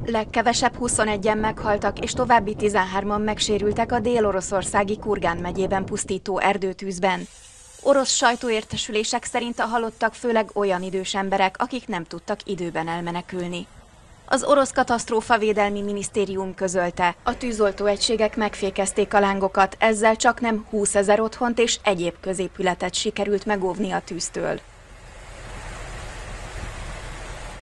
Legkevesebb 21-en meghaltak, és további 13-an megsérültek a dél-oroszországi Kurgán megyében pusztító erdőtűzben. Orosz sajtóértesülések szerint a halottak főleg olyan idős emberek, akik nem tudtak időben elmenekülni. Az orosz katasztrófavédelmi minisztérium közölte, a tűzoltó egységek megfékezték a lángokat, ezzel csaknem 20 000 otthont és egyéb középületet sikerült megóvni a tűztől.